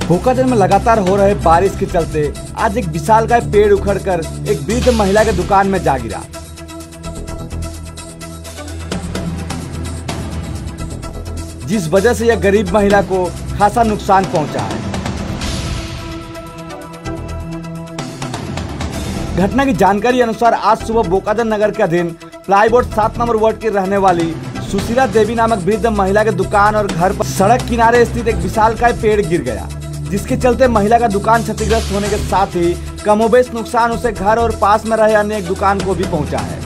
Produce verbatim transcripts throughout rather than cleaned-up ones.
भोकाजन में लगातार हो रहे बारिश के चलते आज एक विशालकाय पेड़ उखड़कर एक वृद्ध महिला के दुकान में जा गिरा। जिस वजह से यह गरीब महिला को खासा नुकसान पहुंचा है। घटना की जानकारी अनुसार आज सुबह बोकाजन नगर के अधीन प्लाईबोर्ड सात नंबर वार्ड की रहने वाली सुशीला देवी नामक वृद्ध महिला के दुकान और घर पर सड़क किनारे स्थित एक विशालकाय पेड़ गिर गया, जिसके चलते महिला का दुकान क्षतिग्रस्त होने के साथ ही कमोबेश नुकसान उसे घर और पास में रहे अन्य एक दुकान को भी पहुंचा है।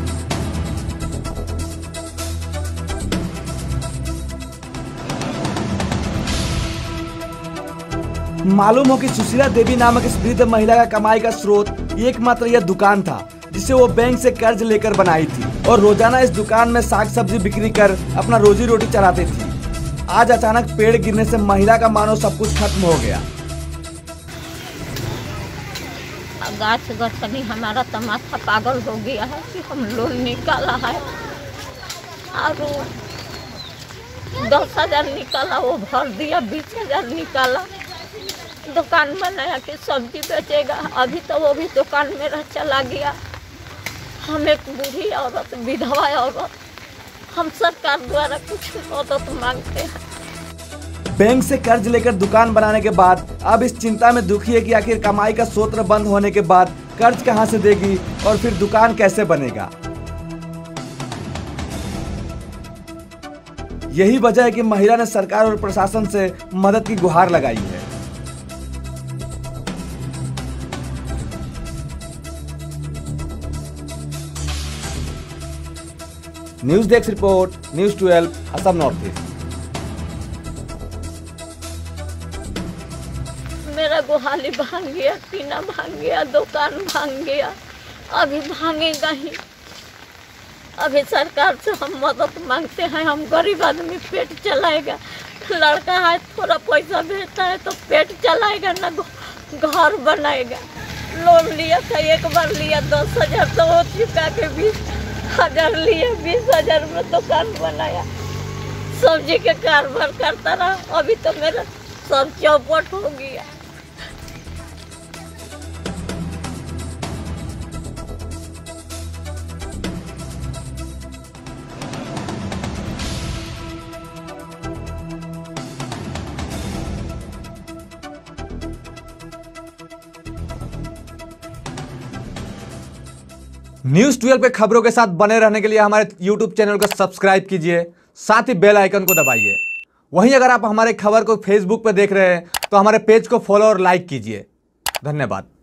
मालूम हो कि सुशीला देवी नामक इस वृद्ध महिला का कमाई का स्रोत एकमात्र यह दुकान था, जिसे वो बैंक से कर्ज लेकर बनाई थी और रोजाना इस दुकान में साग सब्जी बिक्री कर अपना रोजी रोटी चलाती थी। आज अचानक पेड़ गिरने से महिला का मानो सब कुछ खत्म हो गया। गाछ गछनी हमारा तो माथा पागल हो गया है कि हम लोन निकाला है और दस हजार निकाला वो भर दिया, बीस हजार निकाला दुकान बनाया कि सब्जी बेचेगा। अभी तो वो भी दुकान मेरा चला गया। हम एक बूढ़ी औरत, विधवा औरत, हम सरकार द्वारा कुछ मदद मांगते हैं। बैंक से कर्ज लेकर दुकान बनाने के बाद अब इस चिंता में दुखी है कि आखिर कमाई का स्रोत बंद होने के बाद कर्ज कहां से देगी और फिर दुकान कैसे बनेगा। यही वजह है कि महिला ने सरकार और प्रशासन से मदद की गुहार लगाई है। News desk report, news twelve, Assam north east. मेरा गुहाली भांग गया, टीना भांग गया, दुकान भांग गया, अभी भांगेगा ही। अभी सरकार से हम मदद मांगते हैं। हम गरीब आदमी, पेट चलाएगा। लड़का है, थोड़ा पैसा भेजता है तो पेट चलाएगा ना घर बनाएगा। लोन लिया था, एक बार लिया दस हजार तो वो चुका के बीस हजार लिए, बीस हजार में दुकान बनाया, सब्जी के कारोबार करता रहा। अभी तो मेरा सब चौपट हो गया। न्यूज ट्वेल्व पे खबरों के साथ बने रहने के लिए हमारे यूट्यूब चैनल को सब्सक्राइब कीजिए, साथ ही बेल आइकन को दबाइए। वहीं अगर आप हमारे खबर को फेसबुक पे देख रहे हैं तो हमारे पेज को फॉलो और लाइक कीजिए। धन्यवाद।